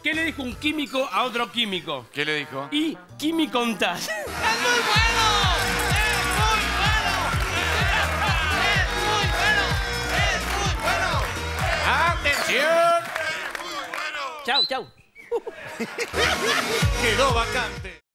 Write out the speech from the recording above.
¿Qué le dijo un químico a otro químico? ¿Qué le dijo? Y químicontás. ¡Es muy bueno! ¡Es muy bueno! ¡Es muy bueno! ¡Es muy bueno! ¡Atención! Chau, chau. Quedó vacante.